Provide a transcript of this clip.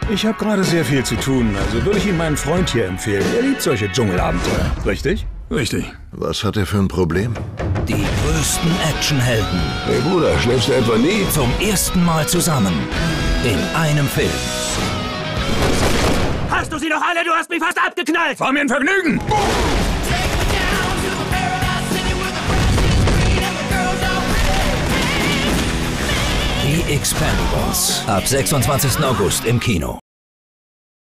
Ich habe gerade sehr viel zu tun, also würde ich Ihnen meinen Freund hier empfehlen. Er liebt solche Dschungelabenteuer. Richtig? Richtig. Was hat er für ein Problem? Die größten Actionhelden Hey Bruder, schläfst du etwa nie? zum ersten Mal zusammen in einem Film. Hast du sie noch alle? Du hast mich fast abgeknallt! War mir ein Vergnügen! Die Expendables. Ab 26. August im Kino.